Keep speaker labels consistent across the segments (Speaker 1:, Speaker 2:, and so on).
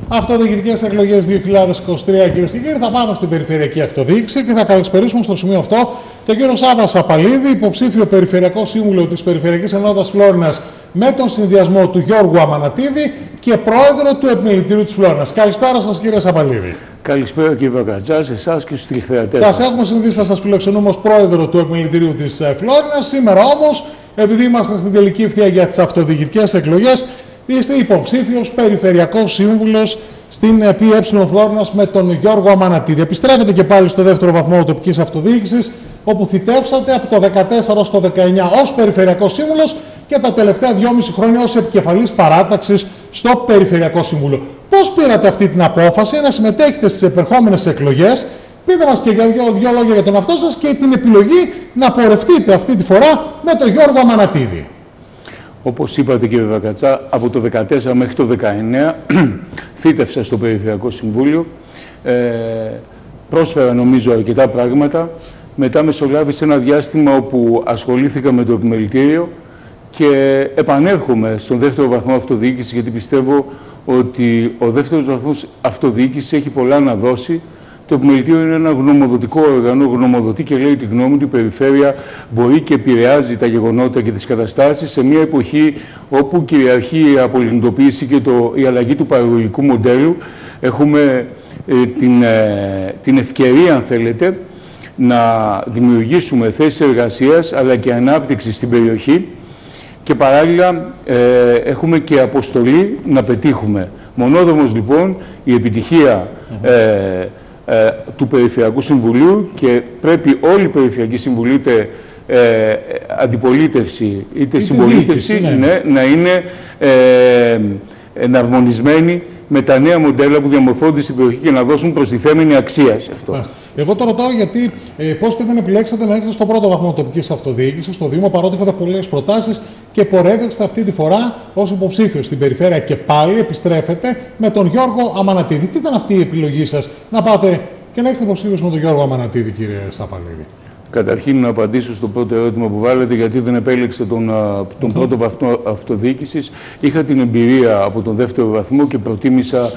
Speaker 1: Αυτοδιοικητικές εκλογές 2023, κυρίες και κύριοι. Θα πάμε στην περιφερειακή αυτοδιοίκηση και θα καλησπερίσουμε στο σημείο αυτό τον κύριο Σάβα Σαπαλίδη, υποψήφιο περιφερειακό σύμβουλο της Περιφερειακής Ενότητας Φλόρινας, με τον συνδυασμό του Γιώργου Αμανατίδη και πρόεδρο του Επιμελητηρίου της Φλόρινας. Καλησπέρα σας, κύριε Σαπαλίδη.
Speaker 2: Καλησπέρα, κύριε Βακατζά, σε εσάς και στους τηλεθεατές.
Speaker 1: Σας έχουμε συνηθίσει να σας φιλοξενούμε ως πρόεδρο του Επιμελητηρίου της Φλόρινας. Σήμερα όμως, επειδή είμαστε στην τελική ευθεία για τις αυτοδιοικητικές εκλογές, είστε υποψήφιος περιφερειακός σύμβουλος στην ΠΕ Φλόρινας με τον Γιώργο Αμανατίδη. Επιστρέφετε και πάλι στο δεύτερο βαθμό τοπικής αυτοδιοίκησης, όπου θητεύσατε από το 2014 στο 2019 ως περιφερειακός σύμβουλος και τα τελευταία 2,5 χρόνια ως επικεφαλής παράταξης στο Περιφερειακό Σύμβουλο. Πώς πήρατε αυτή την απόφαση να συμμετέχετε στις επερχόμενες εκλογές? Πείτε μας και δύο λόγια για τον εαυτό σας και την επιλογή να πορευτείτε αυτή τη φορά με τον Γιώργο Αμανατίδη.
Speaker 2: Όπως είπατε, κύριε Βακατσά, από το 2014 μέχρι το 2019 θήτευσα στο Περιφερειακό Συμβούλιο. Πρόσφερα, νομίζω, αρκετά πράγματα. Μετά μεσολάβησε ένα διάστημα όπου ασχολήθηκα με το επιμελητήριο και επανέρχομαι στον δεύτερο βαθμό αυτοδιοίκηση, γιατί πιστεύω ότι ο δεύτερος βαθμός αυτοδιοίκηση έχει πολλά να δώσει. Το επιμελητήριο είναι ένα γνωμοδοτικό όργανο, γνωμοδοτεί και λέει τη γνώμη του. Η περιφέρεια μπορεί και επηρεάζει τα γεγονότα και τις καταστάσεις σε μια εποχή όπου κυριαρχεί η απολιγνητοποίηση και η αλλαγή του παραγωγικού μοντέλου. Έχουμε την ευκαιρία, αν θέλετε, να δημιουργήσουμε θέσεις εργασίας αλλά και ανάπτυξη στην περιοχή και παράλληλα έχουμε και αποστολή να πετύχουμε. Μονόδρομος, λοιπόν, η επιτυχία του Περιφερειακού Συμβουλίου, και πρέπει όλοι οι Περιφερειακοί Συμβουλοί, είτε αντιπολίτευση είτε συμπολίτευση, να είναι εναρμονισμένοι με τα νέα μοντέλα που διαμορφώνται στην περιοχή και να δώσουν προστιθέμενη αξία σε αυτό.
Speaker 1: Εγώ το ρωτάω γιατί πώς και δεν επιλέξατε να έρθετε στο πρώτο βαθμό τοπικής αυτοδιοίκησης, στο Δήμο, παρότι είχατε πολλές προτάσεις και πορεύεστε αυτή τη φορά ως υποψήφιος στην περιφέρεια και πάλι επιστρέφετε με τον Γιώργο Αμανατίδη. Τι ήταν αυτή η επιλογή σας να πάτε και να είστε υποψήφιος με τον Γιώργο Αμανατίδη, κύριε Σαπαλίδη?
Speaker 2: Καταρχήν, να απαντήσω στο πρώτο ερώτημα που βάλετε, γιατί δεν επέλεξε τον πρώτο βαθμό αυτοδιοίκησης. Είχα την εμπειρία από τον δεύτερο βαθμό και προτίμησα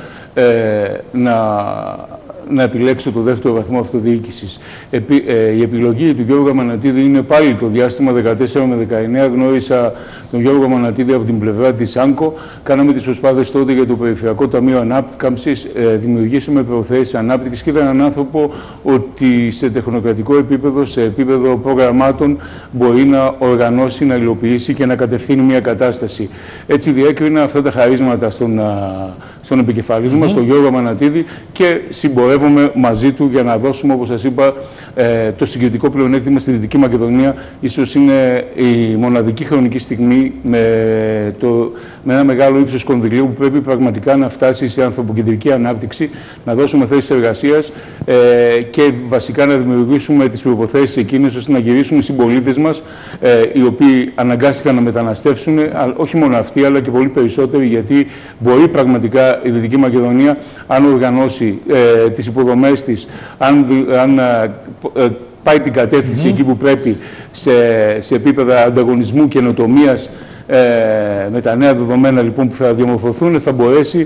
Speaker 2: να επιλέξω το δεύτερο βαθμό αυτοδιοίκησης. Η επιλογή του Γιώργου Αμανατίδη είναι πάλι το διάστημα 14 με 19. Γνώρισα τον Γιώργο Αμανατίδη από την πλευρά της ΑΝΚΟ. Κάναμε τις προσπάθειες τότε για το Περιφερειακό Ταμείο Ανάπτυξης. Δημιουργήσαμε προθέσεις ανάπτυξης και ήταν έναν άνθρωπο ότι σε τεχνοκρατικό επίπεδο, σε επίπεδο προγραμμάτων, μπορεί να οργανώσει, να υλοποιήσει και να κατευθύνει μια κατάσταση. Έτσι διέκρινα αυτά τα χαρίσματα στον επικεφαλής μας, τον Γιώργο Αμανατίδη, και συμπορεύομαι μαζί του για να δώσουμε, όπως σας είπα, το συγκριτικό πλεονέκτημα στη Δυτική Μακεδονία. Ίσως είναι η μοναδική χρονική στιγμή με ένα μεγάλο ύψος κονδυλίου που πρέπει πραγματικά να φτάσει σε ανθρωποκεντρική ανάπτυξη, να δώσουμε θέσεις εργασίας και βασικά να δημιουργήσουμε τις προϋποθέσεις εκείνες ώστε να γυρίσουν οι συμπολίτες μας, οι οποίοι αναγκάστηκαν να μεταναστεύσουν, όχι μόνο αυτοί, αλλά και πολύ περισσότεροι, γιατί μπορεί πραγματικά η Δυτική Μακεδονία, αν οργανώσει τις υποδομές της, αν πάει την κατεύθυνση εκεί που πρέπει, σε επίπεδα ανταγωνισμού και καινοτομίας, με τα νέα δεδομένα, λοιπόν, που θα διαμορφωθούν, θα μπορέσει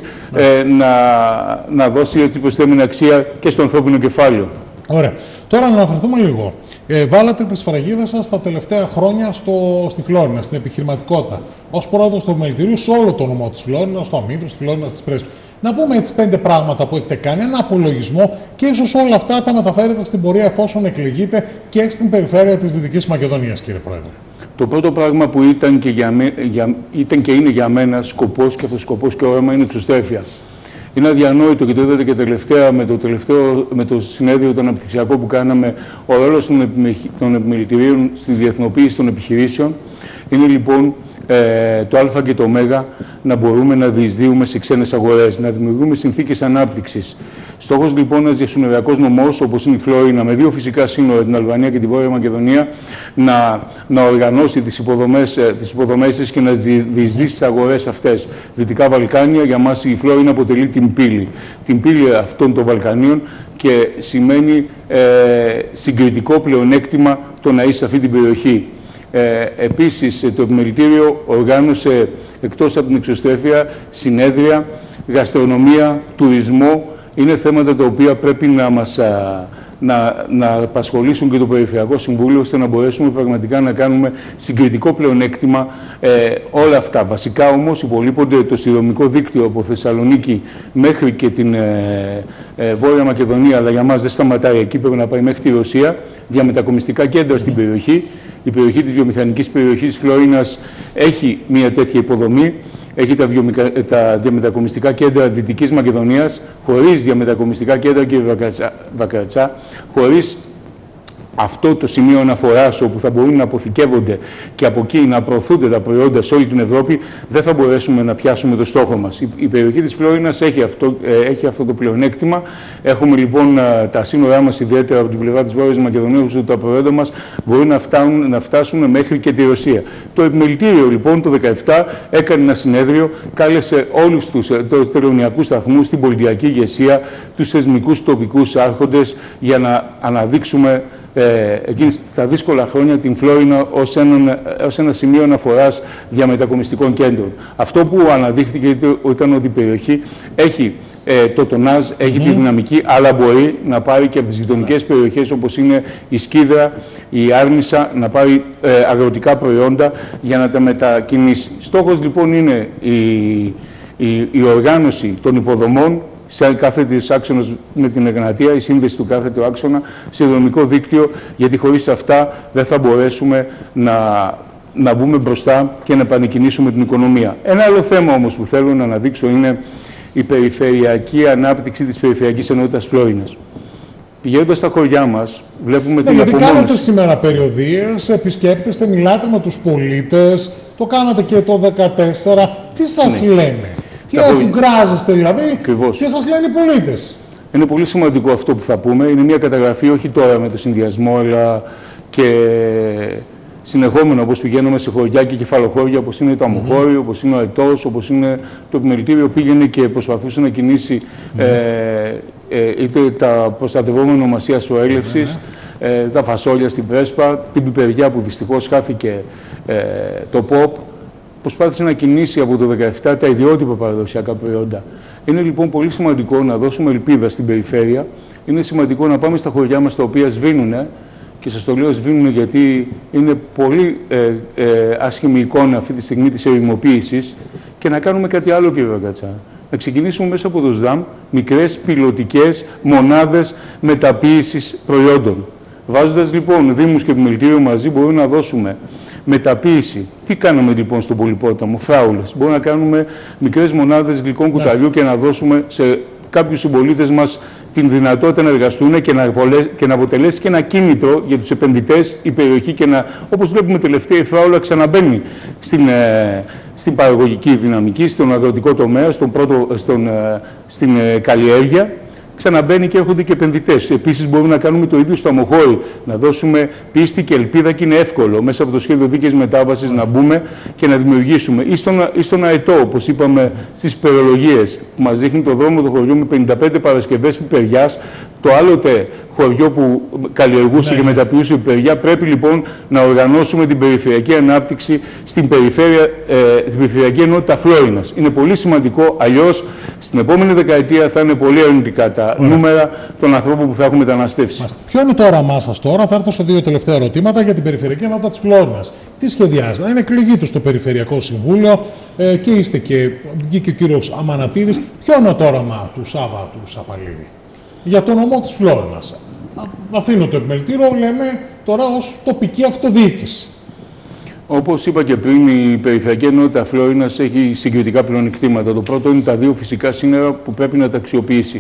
Speaker 2: να δώσει έτσι προσθέμενη αξία και στο ανθρώπινο κεφάλαιο.
Speaker 1: Ωραία. Τώρα να αναφερθούμε λίγο. Βάλατε τη σφραγίδα σας τα τελευταία χρόνια στη Φλόρινα, στην επιχειρηματικότητα, ως πρόεδρος του Επιμελητηρίου σε όλο το νομό της Φλόρινας, στο Αμύδρου, στη Φλόρινα, στις Πρέσπες. Να πούμε έτσι 5 πράγματα που έχετε κάνει, ένα απολογισμό, και ίσως όλα αυτά τα μεταφέρετε στην πορεία εφόσον εκλεγείτε και στην περιφέρεια της Δυτικής Μακεδονίας, κύριε Πρόεδρε.
Speaker 2: Το πρώτο πράγμα που ήταν και είναι για μένα σκοπός, και αυτός ο σκοπός και όραμα, είναι η εξωστρέφεια. Είναι αδιανόητο, και το είδατε και τελευταία με το συνέδριο το αναπτυξιακό που κάναμε, ο ρόλος των επιμελητηρίων στη διεθνοποίηση των επιχειρήσεων. Είναι, λοιπόν, το α και το ω να μπορούμε να διεισδύουμε σε ξένες αγορές, να δημιουργούμε συνθήκες ανάπτυξης. Στόχος, λοιπόν, ένας διασυνοριακός νομός, όπως είναι η Φλόρινα, με 2 φυσικά σύνορα, την Αλβανία και τη Βόρεια Μακεδονία, να οργανώσει τις υποδομές της και να διεισδύσει στις αγορές αυτές. Δυτικά Βαλκάνια, για μας η Φλόρινα αποτελεί την πύλη αυτών των Βαλκανίων, και σημαίνει συγκριτικό πλεονέκτημα το να είσαι σε αυτή την περιοχή. Επίσης, το Επιμελητήριο οργάνωσε, εκτός από την εξωστρέφεια, συνέδρια γαστρονομία, τουρισμό, είναι θέματα τα οποία πρέπει να μας να απασχολήσουν και το Περιφερειακό Συμβούλιο, ώστε να μπορέσουμε πραγματικά να κάνουμε συγκριτικό πλεονέκτημα όλα αυτά. Βασικά όμως υπολείπονται το σιδηροδρομικό δίκτυο από Θεσσαλονίκη μέχρι και την Βόρεια Μακεδονία, αλλά για μας δεν σταματάει εκεί, πρέπει να πάει μέχρι τη Ρωσία, διαμετακομιστικά κέντρα στην περιοχή. Η περιοχή της βιομηχανικής περιοχής Φλόρινας έχει μια τέτοια υποδομή. Έχει τα διαμετακομιστικά κέντρα Δυτικής Μακεδονίας, χωρίς διαμετακομιστικά κέντρα και Βακρατσά, χωρίς αυτό το σημείο αναφοράς όπου θα μπορούν να αποθηκεύονται και από εκεί να προωθούνται τα προϊόντα σε όλη την Ευρώπη, δεν θα μπορέσουμε να πιάσουμε το στόχο μας. Η περιοχή της Φλόρινας έχει αυτό το πλεονέκτημα. Έχουμε λοιπόν τα σύνορά μας, ιδιαίτερα από την πλευρά της Βόρειας Μακεδονίας, όπου τα προϊόντα μας μπορούν να φτάσουν μέχρι και τη Ρωσία. Το επιμελητήριο λοιπόν το 2017 έκανε ένα συνέδριο, κάλεσε όλους τους τελωνειακούς σταθμούς, την πολιτιακή ηγεσία, τους θεσμικούς τοπικούς άρχοντες για να αναδείξουμε εκείνη τα δύσκολα χρόνια την Φλόρινα ως ένα σημείο αναφοράς διαμετακομιστικών κέντρων. Αυτό που αναδείχθηκε ήταν ότι η περιοχή έχει το τονάζ, έχει τη δυναμική, αλλά μπορεί να πάρει και από τις γειτονικές περιοχές όπως είναι η Σκύδρα, η Άρνησα, να πάρει αγροτικά προϊόντα για να τα μετακινήσει. Στόχος λοιπόν είναι η οργάνωση των υποδομών σε κάθε της άξονας με την Εγνατία, η σύνδεση του κάθε του άξονα, σιδηροδρομικό δίκτυο, γιατί χωρίς αυτά δεν θα μπορέσουμε να μπούμε μπροστά και να επανεκκινήσουμε την οικονομία. Ένα άλλο θέμα όμως που θέλω να αναδείξω είναι η περιφερειακή ανάπτυξη της Περιφερειακής Ενότητας Φλόρινας. Πηγαίνοντας στα χωριά μας, βλέπουμε την απομόνωση. Γιατί
Speaker 1: κάνετε σήμερα περιοδίες, επισκέπτεστε, μιλάτε με τους πολίτες, το κάνατε και το 2014. Τι σας λένε? Τι αφουγκράζεστε δηλαδή?
Speaker 2: Ακριβώς.
Speaker 1: Τι σας λένε οι πολίτες?
Speaker 2: Είναι πολύ σημαντικό αυτό που θα πούμε. Είναι μια καταγραφή όχι τώρα με το συνδυασμό, αλλά και συνεχόμενο, όπως πηγαίνουμε σε χωριά και κεφαλοχώρια, όπως είναι το Αμοχώριο, όπως είναι ο Αετός, όπως είναι το επιμελητήριο, πήγαινε και προσπαθούσε να κινήσει είτε τα προστατευόμενα ονομασίας προέλευσης, τα φασόλια στην Πρέσπα, την πιπεριά που δυστυχώς χάθηκε το ΠΟΠ. Προσπάθησε να κινήσει από το 2017 τα ιδιότυπα παραδοσιακά προϊόντα. Είναι λοιπόν πολύ σημαντικό να δώσουμε ελπίδα στην περιφέρεια. Είναι σημαντικό να πάμε στα χωριά μας τα οποία σβήνουν, και σας το λέω σβήνουν γιατί είναι πολύ άσχημη εικόνα αυτή τη στιγμή της ερημοποίησης, και να κάνουμε κάτι άλλο, κύριε Βακρατσά. Να ξεκινήσουμε μέσα από το ΣΔΑΜ μικρές πιλωτικές μονάδες μεταποίησης προϊόντων. Βάζοντας λοιπόν Δήμους και Επιμελητήριο μαζί, μπορούμε να δώσουμε μεταποίηση. Τι κάναμε λοιπόν στον Πολυπόταμο? Φράουλες. Μπορούμε να κάνουμε μικρές μονάδες γλυκών κουταλιού και να δώσουμε σε κάποιους συμπολίτες μας την δυνατότητα να εργαστούν και να αποτελέσει και ένα κίνητρο για τους επενδυτές η περιοχή, και να, όπως βλέπουμε τελευταία, η φράουλα ξαναμπαίνει στην παραγωγική δυναμική, στον αγροτικό τομέα, στην καλλιέργεια. Ξαναμπαίνει και έρχονται και επενδυτές. Επίσης, μπορούμε να κάνουμε το ίδιο στο Αμοχώρι, να δώσουμε πίστη και ελπίδα, και είναι εύκολο μέσα από το σχέδιο δίκαιης μετάβασης να μπούμε και να δημιουργήσουμε. Ή στον Αετό, όπως είπαμε στις περολογίες, που μας δείχνει το δρόμο του χωριού με 55 παρασκευές πιπεριάς, το άλλοτε χωριό που καλλιεργούσε και μεταποιούσε πιπεριά. Πρέπει λοιπόν να οργανώσουμε την περιφερειακή ανάπτυξη στην την Περιφερειακή Ενότητα Φλόρινας. Είναι πολύ σημαντικό, αλλιώς στην επόμενη δεκαετία θα είναι πολύ αρνητικά τα νούμερα των ανθρώπων που θα έχουν μεταναστεύσει.
Speaker 1: Ποιο είναι το όραμά σας τώρα? Θα έρθω σε δύο τελευταία ερωτήματα για την Περιφερειακή Ενότητα της Φλόρινας. Τι σχεδιάζετε? Είναι εκλεγεί στο Περιφερειακό Συμβούλιο και είστε και ο κύριος Αμανατίδης. Ποιο είναι το όραμα του Σάβα του Σαπαλίδη για το νομό της Φλόρινας? Αφήνω το επιμελητήριο, λέμε τώρα, ως τοπική αυτοδιοίκηση.
Speaker 2: Όπως είπα και πριν, η Περιφερειακή Ενότητα Φλόρινας έχει συγκριτικά πλεονεκτήματα. Το πρώτο είναι τα δύο φυσικά σύνορα που πρέπει να τα αξιοποιήσει.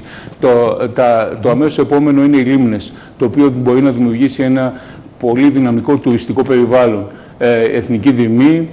Speaker 2: Το αμέσως επόμενο είναι οι λίμνες, το οποίο μπορεί να δημιουργήσει ένα πολύ δυναμικό τουριστικό περιβάλλον. Εθνική δρυμή,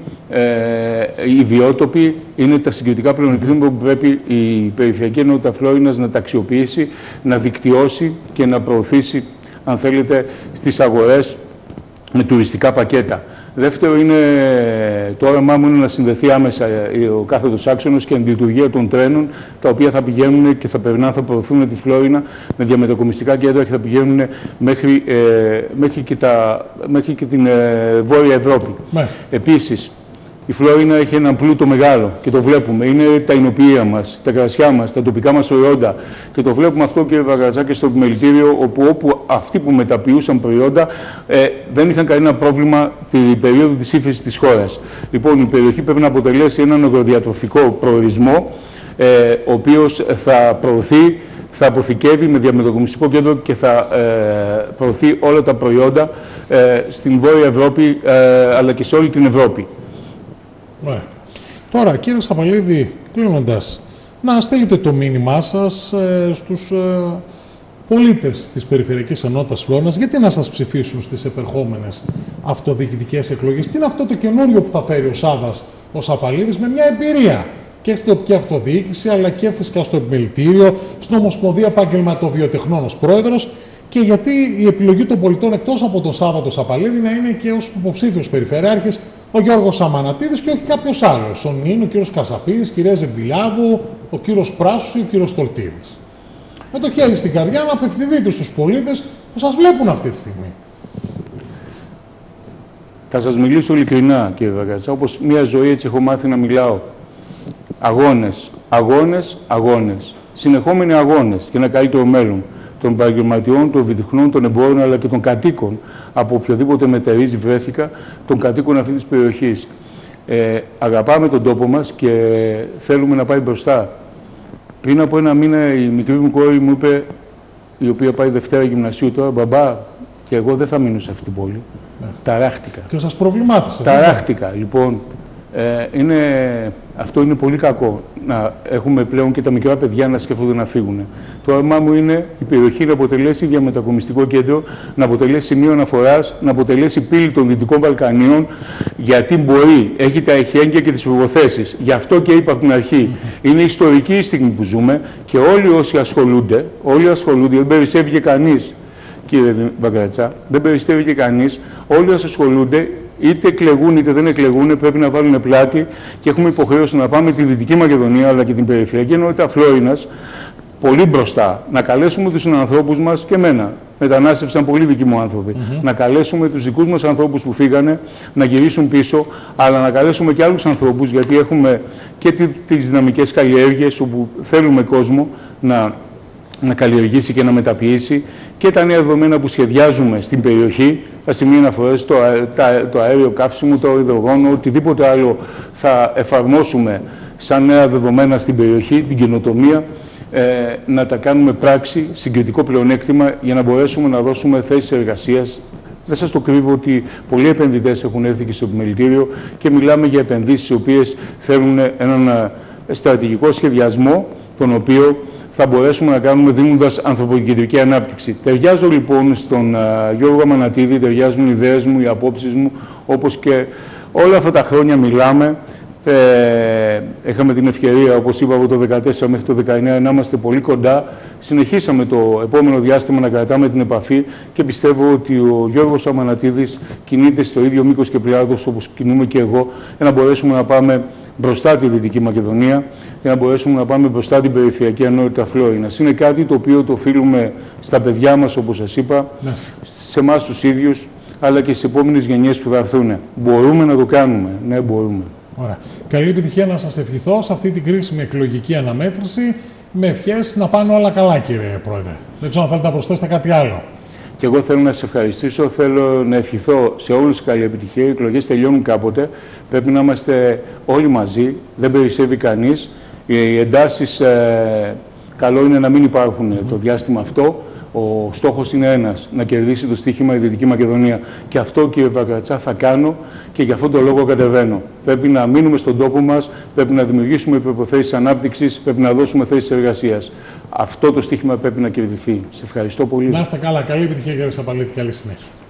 Speaker 2: οι βιότοποι είναι τα συγκριτικά πλεονεκτήματα που πρέπει η Περιφερειακή Ενότητα Φλόρινας να τα αξιοποιήσει, να δικτυώσει και να προωθήσει, αν θέλετε, στις αγορές με τουριστικά πακέτα. Δεύτερο είναι, το όραμά μου είναι να συνδεθεί άμεσα ο κάθετος άξονος και η λειτουργία των τρένων, τα οποία θα πηγαίνουν και θα περνάνε, θα προωθούν τη Φλόρινα με διαμετακομιστικά κέντρα και θα πηγαίνουν μέχρι και την Βόρεια Ευρώπη.
Speaker 1: Μάλιστα.
Speaker 2: Επίσης, Η Φλόρινα έχει έναν πλούτο μεγάλο και το βλέπουμε. Είναι τα εινοποιεία μας, τα κρασιά μας, τα τοπικά μας προϊόντα. Και το βλέπουμε αυτό, κύριε Βαγκρατσά, και στο επιμελητήριο, όπου αυτοί που μεταποιούσαν προϊόντα δεν είχαν κανένα πρόβλημα την περίοδο της ύφεσης της χώρας. Λοιπόν, η περιοχή πρέπει να αποτελέσει έναν αγροδιατροφικό προορισμό, ο οποίος θα προωθεί, θα αποθηκεύει με διαμετακομιστικό κέντρο και θα προωθεί όλα τα προϊόντα στην Βόρεια Ευρώπη, αλλά και σε όλη την Ευρώπη.
Speaker 1: Ωραία. Τώρα, κύριε Σαπαλίδη, κλείνοντας, να στείλετε το μήνυμά σας στους πολίτες της Περιφερειακής Ενότητας Φλόρινας, γιατί να σας ψηφίσουν στις επερχόμενες αυτοδιοικητικές εκλογές. Τι είναι αυτό το καινούριο που θα φέρει ο Σάββας ο Σαπαλίδης με μια εμπειρία και στην τοπική αυτοδιοίκηση, αλλά και φυσικά στο επιμελητήριο, στην Ομοσπονδία Επαγγελματοβιοτεχνών ως πρόεδρος, και γιατί η επιλογή των πολιτών εκτός από τον Σάββατο Σαπαλίδη να είναι και ως υποψήφιος περιφερειάρχης ο Γιώργος Αμανατίδης και όχι κάποιος άλλος. Ο Νίνο, ο κύριος Κασαπίδης, η κυρία Ζεμπιλάδου, ο κύριος Πράσους ή ο κύριος Στολτίδης. Με το χέρι στην καρδιά να απευθυνθείτε στους πολίτες που σας βλέπουν αυτή τη στιγμή.
Speaker 2: Θα σας μιλήσω ειλικρινά, κύριε Βαγκρατζά, όπως μια ζωή έτσι έχω μάθει να μιλάω. Αγώνες, αγώνες, αγώνες. Συνεχόμενοι αγώνες για ένα καλύτερο μέλλον των επαγγελματιών, των βιοτεχνών, των εμπόρων, αλλά και των κατοίκων, από οποιοδήποτε μετερίζει βρέθηκα, των κατοίκων αυτής της περιοχής. Αγαπάμε τον τόπο μας και θέλουμε να πάει μπροστά. Πριν από ένα μήνα η μικρή μου κόρη μου είπε, η οποία πάει Δευτέρα Γυμνασίου τώρα, μπαμπά, και εγώ δεν θα μείνω σε αυτή την πόλη. Ταράχτηκα.
Speaker 1: Και σας προβλημάτισε.
Speaker 2: Ταράχτηκα. Λοιπόν, αυτό είναι πολύ κακό, να έχουμε πλέον και τα μικρά παιδιά να σκέφτονται να φύγουν. Το όραμά μου είναι η περιοχή να αποτελέσει διαμετακομιστικό κέντρο, να αποτελέσει σημείο αναφοράς, να αποτελέσει πύλη των Δυτικών Βαλκανίων, γιατί μπορεί, έχει τα εχέγγυα και τις προϋποθέσεις. Γι' αυτό και είπα από την αρχή, είναι ιστορική η στιγμή που ζούμε και όλοι όσοι ασχολούνται, δεν περισσεύει και κανείς, κύριε Βαγκρατσά, δεν περισσεύει και κανείς, όλοι όσοι ασχολούνται, είτε εκλεγούν είτε δεν εκλεγούν, πρέπει να βάλουν πλάτη και έχουμε υποχρέωση να πάμε τη Δυτική Μακεδονία αλλά και την Περιφερειακή Ενότητα Φλόρινας πολύ μπροστά. Να καλέσουμε τους συνανθρώπους μας και εμένα. Μετανάστευσαν πολλοί δικοί μου άνθρωποι. Να καλέσουμε τους δικούς μας ανθρώπους που φύγανε να γυρίσουν πίσω, αλλά να καλέσουμε και άλλους ανθρώπους, γιατί έχουμε και τις δυναμικές καλλιέργειες όπου θέλουμε κόσμο να καλλιεργήσει και να μεταποιήσει, και τα νέα δεδομένα που σχεδιάζουμε στην περιοχή, τα σημεία αναφορές, το αέριο καύσιμο, το υδρογόνο, οτιδήποτε άλλο θα εφαρμόσουμε σαν νέα δεδομένα στην περιοχή, την καινοτομία, να τα κάνουμε πράξη, συγκριτικό πλεονέκτημα, για να μπορέσουμε να δώσουμε θέσεις εργασίας. Δεν σας το κρύβω ότι πολλοί επενδυτές έχουν έρθει και στο επιμελητήριο και μιλάμε για επενδύσεις οι οποίες θέλουν έναν στρατηγικό σχεδιασμό, τον οποίο θα μπορέσουμε να κάνουμε δίνοντας ανθρωποκεντρική ανάπτυξη. Ταιριάζω λοιπόν στον Γιώργο Αμανατίδη, ταιριάζουν οι ιδέες μου, οι απόψεις μου, όπως και όλα αυτά τα χρόνια μιλάμε. Είχαμε την ευκαιρία, όπως είπα, από το 2014 μέχρι το 2019 να είμαστε πολύ κοντά. Συνεχίσαμε το επόμενο διάστημα να κρατάμε την επαφή και πιστεύω ότι ο Γιώργος Αμανατίδης κινείται στο ίδιο μήκος και πλάτος όπως κινούμαι και εγώ, για να μπορέσουμε να πάμε μπροστά τη Δυτική Μακεδονία, για να μπορέσουμε να πάμε μπροστά την Περιφερειακή Ενότητα Φλόρινας. Είναι κάτι το οποίο το οφείλουμε στα παιδιά μας, όπως σας είπα, σε εμάς τους ίδιους, αλλά και στις επόμενες γενιές που θα έρθουν. Μπορούμε να το κάνουμε. Ναι, μπορούμε.
Speaker 1: Ωραία. Καλή επιτυχία να σας ευχηθώ σε αυτή την κρίσιμη εκλογική αναμέτρηση, με ευχές να πάνε όλα καλά, κύριε Πρόεδρε. Δεν ξέρω αν θέλετε να προσθέσετε κάτι άλλο.
Speaker 2: Και εγώ θέλω να σας ευχαριστήσω, θέλω να ευχηθώ σε όλους καλή επιτυχία. Οι εκλογές τελειώνουν κάποτε, πρέπει να είμαστε όλοι μαζί, δεν περισσεύει κανείς. Οι εντάσεις καλό είναι να μην υπάρχουν το διάστημα αυτό. Ο στόχος είναι ένας, να κερδίσει το στοίχημα η Δυτική Μακεδονία. Και αυτό, κύριε Βαγκρατσά, θα κάνω και γι' αυτόν τον λόγο κατεβαίνω. Πρέπει να μείνουμε στον τόπο μας, πρέπει να δημιουργήσουμε προϋποθέσεις ανάπτυξης, πρέπει να δώσουμε θέσεις εργασίας. Αυτό το στοίχημα πρέπει να κερδιθεί. Σε ευχαριστώ πολύ.
Speaker 1: Να είστε καλά. Καλή επιτυχία, κύριε Σαπαλίδη. Καλή συνέχεια.